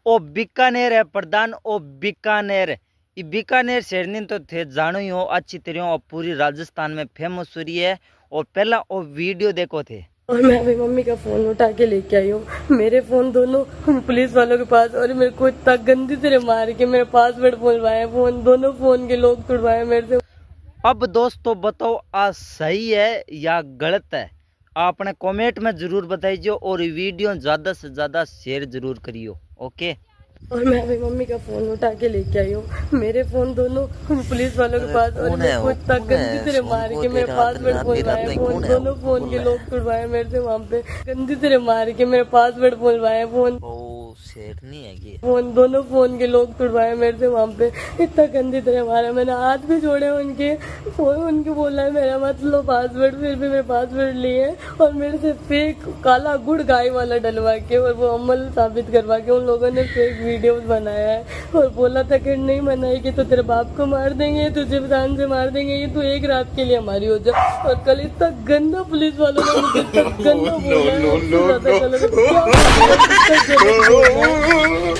ओ बीकानेर है प्रधान ओ बीकानेर ये बीकानेर शहर तो थे जानो ही हो अच्छी तरह और पूरी राजस्थान में फेमस हो रही है। और पहला वो वीडियो देखो थे और मैं अभी मम्मी का फोन उठा के लेके आई हूँ। मेरे फोन दोनों पुलिस वालों के पास और मेरे को इतना गंदी तरह मार के मेरे पासवर्ड बोलवाए, फोन दोनों फोन के लोग तुड़वाए मेरे से। अब दोस्तों बताओ आ सही है या गलत है, आपने कमेंट में जरूर बताइए और वीडियो ज्यादा से ज्यादा शेयर जरूर करियो। ओके। और मैं अभी मम्मी का फोन उठा के लेके आई हूँ। मेरे फोन दोनों पुलिस वालों के पास और मेरे को इतना गंदी तरह मार के मेरे पासवर्ड बोलवाए, फोन दोनों फोन के लोग तुड़वाए मेरे से। वहाँ पे गंदी तरह मार के मेरे पासवर्ड बोलवाए, फोन नहीं है कि फोन दोनों फोन के लोग तुड़वाए मेरे से। वहाँ पे इतना गंदी तरह मारा, मैंने हाथ भी जोड़े उनके, फोन उनके बोला है मेरा मत लो पासवर्ड, फिर भी मेरे पासवर्ड लिए और मेरे से फेक काला गुड़ गाय वाला डलवा के और वो अमल साबित करवा के उन लोगों ने फेक वीडियोस बनाया है और बोला था कि नहीं मनाएगी तो तेरे बाप को मार देंगे, तुझे जान से मार देंगे, ये तो एक रात के लिए हमारी हो जा। और कल इतना गंदा पुलिस वालों ने मुझे इतना गंदा बोला है।